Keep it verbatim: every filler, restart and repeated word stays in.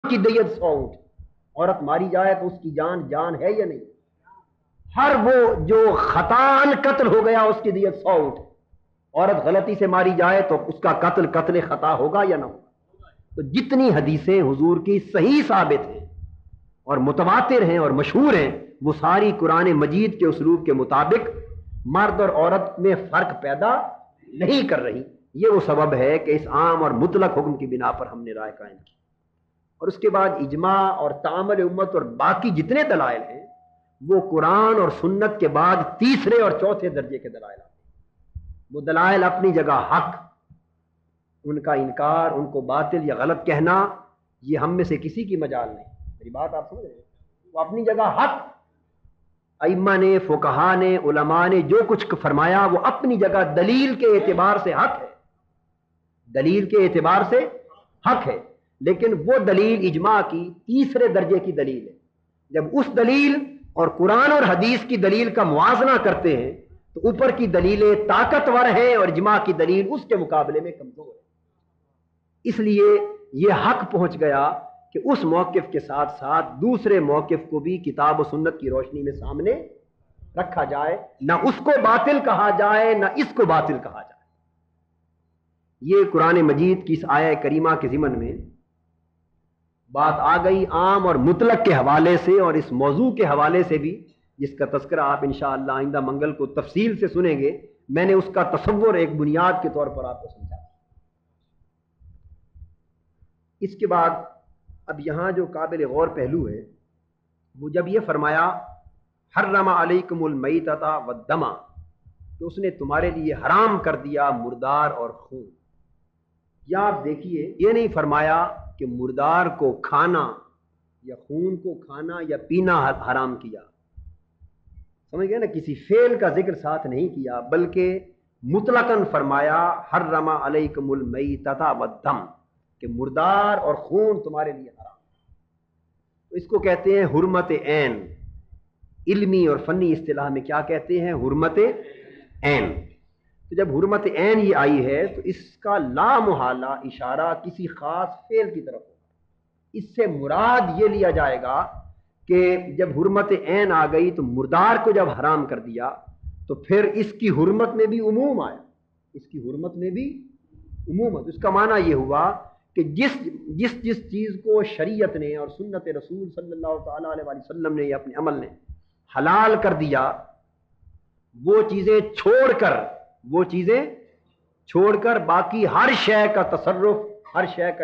کی دیت سو اونٹ. عورت ماری جائے تو اس کی جان جان ہے یا نہیں؟ ہر وہ جو خطان قتل ہو گیا اس کی دیت سو اونٹ. عورت غلطی سے ماری جائے تو اس کا قتل قتل خطا ہوگا یا نہ ہوگا؟ تو جتنی حدیثیں حضور کی صحیح ثابت ہیں اور متواتر ہیں اور مشہور ہیں وہ ساری قرآن مجید کے اسلوب کے مطابق مرد اور عورت میں فرق پیدا نہیں کر رہی. یہ وہ سبب ہے کہ اس عام اور مطلق حکم کی بنا پر ہم نے رائے قائم کی. اور اس کے بعد اجماع اور تعامل امت اور باقی جتنے دلائل ہیں وہ قرآن اور سنت کے بعد تیسرے اور چوتھے درجے کے دلائل آتے ہیں. وہ دلائل اپنی جگہ حق، ان کا انکار، ان کو باطل یا غلط کہنا یہ ہم میں سے کسی کی مجال نہیں. میری بات آپ سمجھ رہے ہیں؟ وہ اپنی جگہ حق. ائمہ نے، فقہا نے، علماء نے جو کچھ فرمایا وہ اپنی جگہ دلیل کے اعتبار سے حق ہے، دلیل کے اعتبار سے حق ہے. لیکن وہ دلیل اجماع کی تیسرے درجے کی دلیل ہے. جب اس دلیل اور قرآن اور حدیث کی دلیل کا موازنہ کرتے ہیں تو اوپر کی دلیلیں طاقتور ہیں اور اجماع کی دلیل اس کے مقابلے میں کمزور ہے. اس لیے یہ حق پہنچ گیا کہ اس موقف کے ساتھ ساتھ دوسرے موقف کو بھی کتاب و سنت کی روشنی میں سامنے رکھا جائے، نہ اس کو باطل کہا جائے نہ اس کو باطل کہا جائے. یہ قرآن مجید کی اس آیہ کریمہ کے ضمن میں بات آ گئی عام اور مطلق کے حوالے سے، اور اس موضوع کے حوالے سے بھی جس کا تذکرہ آپ انشاءاللہ آئندہ منگل کو تفصیل سے سنیں گے. میں نے اس کا تصور ایک بنیاد کے طور پر آپ کو سمجھا. اس کے بعد اب یہاں جو قابل غور پہلو ہے وہ جب یہ فرمایا حرم علیکم المیتۃ والدم، تو اس نے تمہارے لیے حرام کر دیا مردار اور خون. یا آپ دیکھیے یہ نہیں فرمایا کہ مردار کو کھانا یا خون کو کھانا یا پینا حرام کیا، سمجھ گئے نا، کسی فعل کا ذکر ساتھ نہیں کیا بلکہ مطلقاً فرمایا حرم علیکم المیتۃ والدم کہ مردار اور خون تمہارے لیے حرام. تو اس کو کہتے ہیں حرمت عین. علمی اور فنی اصطلاح میں کیا کہتے ہیں؟ حرمت عین. تو جب حرمت عین یہ آئی ہے تو اس کا لا محالہ اشارہ کسی خاص فعل کی طرف ہوگا. اس سے مراد یہ لیا جائے گا کہ جب حرمت عین آ گئی تو مردار کو جب حرام کر دیا تو پھر اس کی حرمت میں بھی عموم آیا، اس کی حرمت میں بھی عموم. اس کا معنی یہ ہوا کہ جس جس جس چیز کو شریعت نے اور سنت رسول صلی اللہ تعالیٰ علیہ وسلم نے یا اپنے عمل نے حلال کر دیا، وہ چیزیں چھوڑ کر وہ چیزیں چھوڑ کر باقی ہر شے کا تصرف، ہر شے کا